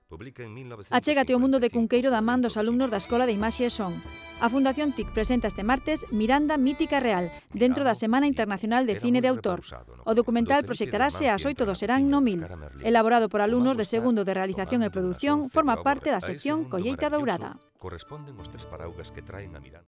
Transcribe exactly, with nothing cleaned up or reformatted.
Achégate ao mundo de Cunqueiro da man dos alumnos da Escola de Imaxe e Son. A Fundación T I C presenta este martes Miranda Mítica Real, dentro da Semana Internacional de Cine de Autor. O documental proxectarase ás oito do serán no Mil. Elaborado por alumnos de segundo de Realización e Produción, forma parte da sección Colleita Dourada.